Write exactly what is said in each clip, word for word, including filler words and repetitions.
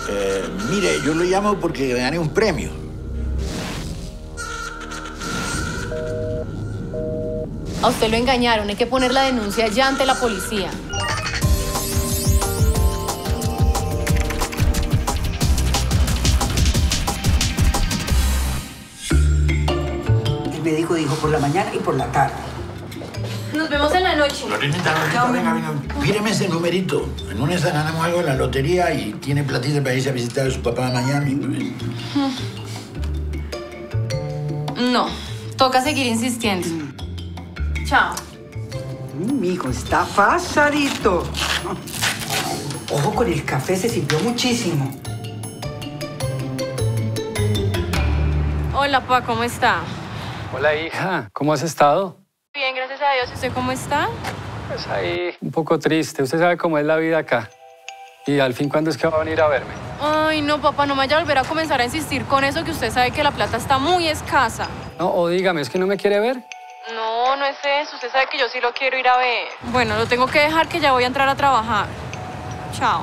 Eh, mire, yo lo llamo porque gané un premio. A usted lo engañaron. Hay que poner la denuncia ya ante la policía. El médico dijo por la mañana y por la tarde. Nos vemos en la noche. Lorenita, Lorenita, venga, venga. Míreme ese numerito. En una de esas ganamos algo en la lotería y tiene platita para irse a visitar a su papá a Miami. No, toca seguir insistiendo. Chao. Mi hijo está pasadito. Ojo con el café, se sirvió muchísimo. Hola, pa, ¿cómo está? Hola, hija. ¿Cómo has estado? Bien, gracias a Dios. ¿Y usted cómo está? Pues ahí, un poco triste. Usted sabe cómo es la vida acá. Y al fin, ¿cuándo es que va a venir a verme? Ay, no, papá, no me vaya a volver a comenzar a insistir con eso, que usted sabe que la plata está muy escasa. No, o dígame, ¿es que no me quiere ver? No, no es eso. Usted sabe que yo sí lo quiero ir a ver. Bueno, lo tengo que dejar, que ya voy a entrar a trabajar. Chao.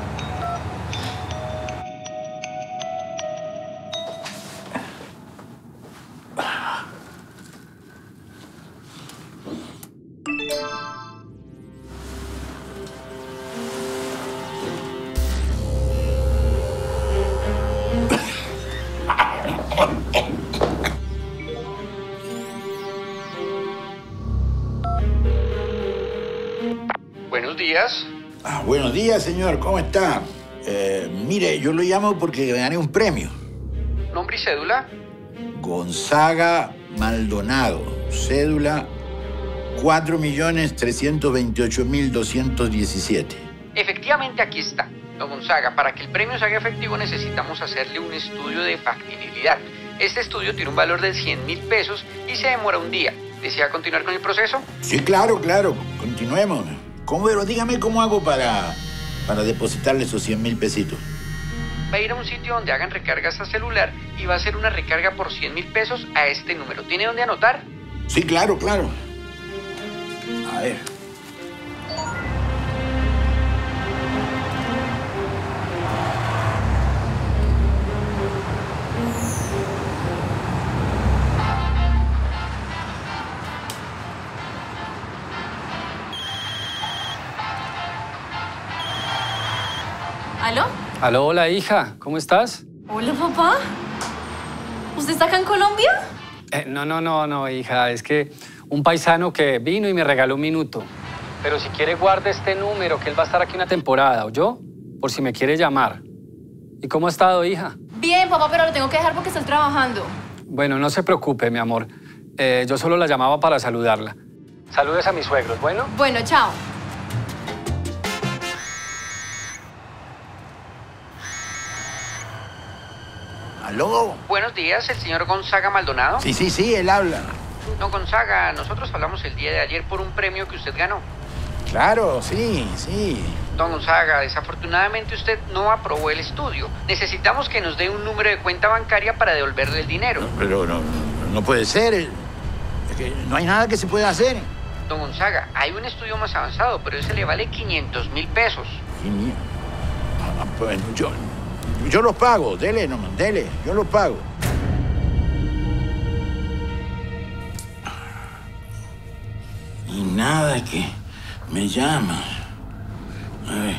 Buenos días. Ah, buenos días, señor. ¿Cómo está? Eh, mire, yo lo llamo porque gané un premio. ¿Nombre y cédula? Gonzaga Maldonado. Cédula cuatro millones trescientos veintiocho mil doscientos diecisiete. Efectivamente, aquí está. Don Gonzaga, para que el premio se haga efectivo necesitamos hacerle un estudio de factibilidad. Este estudio tiene un valor de cien mil pesos y se demora un día. ¿Desea continuar con el proceso? Sí, claro, claro. Continuemos. ¿Cómo, pero dígame cómo hago para, para depositarle esos cien mil pesitos? Va a ir a un sitio donde hagan recargas a celular y va a hacer una recarga por cien mil pesos a este número. ¿Tiene dónde anotar? Sí, claro, claro. A ver. ¿Aló? Aló, hola, hija. ¿Cómo estás? Hola, papá. ¿Usted está acá en Colombia? Eh, no, no, no, no, hija. Es que un paisano que vino y me regaló un minuto. Pero si quiere, guarde este número, que él va a estar aquí una temporada, ¿oyó? Por si me quiere llamar. ¿Y cómo ha estado, hija? Bien, papá, pero lo tengo que dejar porque estás trabajando. Bueno, no se preocupe, mi amor. Eh, yo solo la llamaba para saludarla. Saludes a mis suegros, ¿bueno? Bueno, chao. ¿Aló? Buenos días, el señor Gonzaga Maldonado. Sí, sí, sí, él habla. Don Gonzaga, nosotros hablamos el día de ayer por un premio que usted ganó. Claro, sí, sí. Don Gonzaga, desafortunadamente usted no aprobó el estudio. Necesitamos que nos dé un número de cuenta bancaria para devolverle el dinero. No, pero no, no puede ser. Es que no hay nada que se pueda hacer. Don Gonzaga, hay un estudio más avanzado, pero ese le vale quinientos mil pesos. Ah, pues yo, yo los pago. Dele, no, dele. Yo los pago. Y nada que me llama. A ver.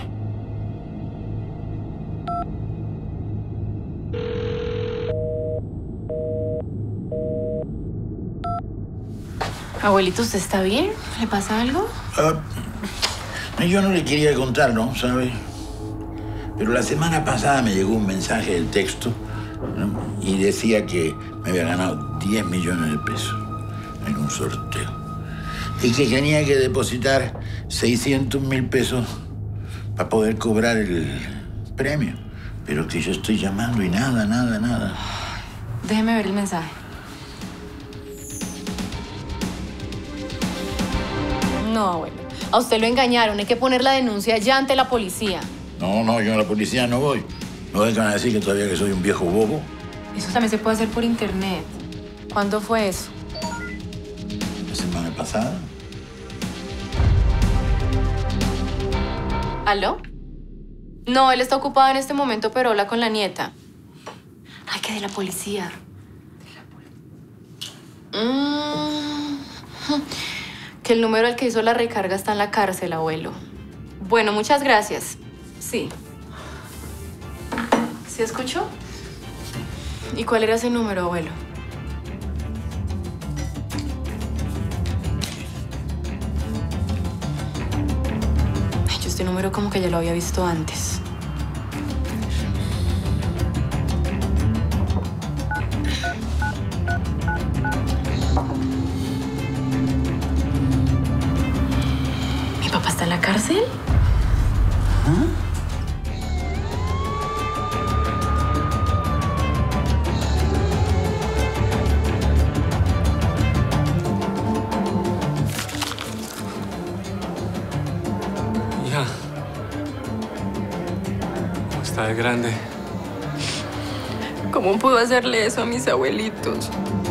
Abuelito, ¿usted está bien? ¿Le pasa algo? Ah, yo no le quería contar, ¿no? ¿Sabe? Pero la semana pasada me llegó un mensaje del texto, ¿no? Y decía que me había ganado diez millones de pesos en un sorteo. Y que tenía que depositar seiscientos mil pesos para poder cobrar el premio. Pero que yo estoy llamando y nada, nada, nada. Déjeme ver el mensaje. No, abuelo. A usted lo engañaron. Hay que poner la denuncia ya ante la policía. No, no, yo a la policía no voy. No vengan a decir que todavía que soy un viejo bobo. Eso también se puede hacer por internet. ¿Cuándo fue eso? La semana pasada. ¿Aló? No, él está ocupado en este momento, pero habla con la nieta. Ay, que de la policía. Mm, que el número al que hizo la recarga está en la cárcel, abuelo. Bueno, muchas gracias. Sí. ¿Sí escuchó? ¿Y cuál era ese número, abuelo? Ay, yo este número como que ya lo había visto antes. ¿Mi papá está en la cárcel? ¿Ah? Hija, está de grande. ¿Cómo pudo hacerle eso a mis abuelitos?